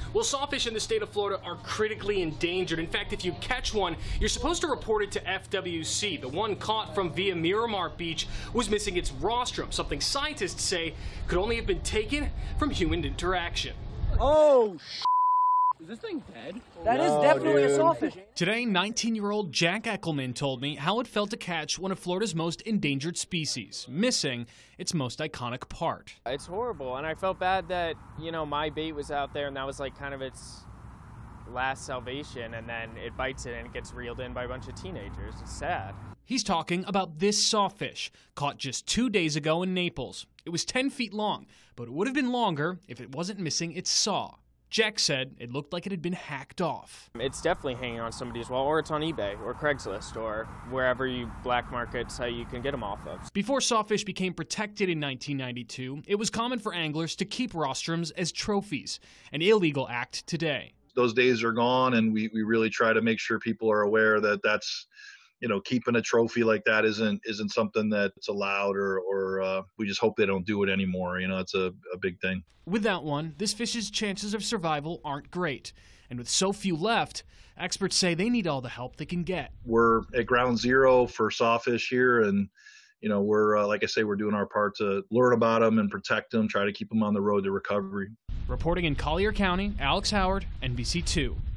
Well, sawfish in the state of Florida are critically endangered. In fact, if you catch one, you're supposed to report it to FWC. The one caught from via Miramar Beach was missing its rostrum, something scientists say could only have been taken from human interaction. Oh, is this thing dead? That is definitely a sawfish. Today, 19-year-old Jack Eckelman told me how it felt to catch one of Florida's most endangered species, missing its most iconic part. It's horrible, and I felt bad that, you know, my bait was out there and that was like kind of its last salvation, and then it bites it and it gets reeled in by a bunch of teenagers. It's sad. He's talking about this sawfish, caught just 2 days ago in Naples. It was 10 feet long, but it would have been longer if it wasn't missing its saw. Jack said it looked like it had been hacked off. It's definitely hanging on somebody's wall, or it's on eBay or Craigslist or wherever you black market site you can get them off of. Before sawfish became protected in 1992, it was common for anglers to keep rostrums as trophies, an illegal act today. Those days are gone, and we really try to make sure people are aware that that's, you know, keeping a trophy like that isn't something that's allowed, or we just hope they don't do it anymore. You know, it's a big thing. Without one, this fish's chances of survival aren't great. And with so few left, experts say they need all the help they can get. We're at ground zero for sawfish here, and, you know, we're, like I say, we're doing our part to learn about them and protect them, try to keep them on the road to recovery. Reporting in Collier County, Alex Howard, NBC2.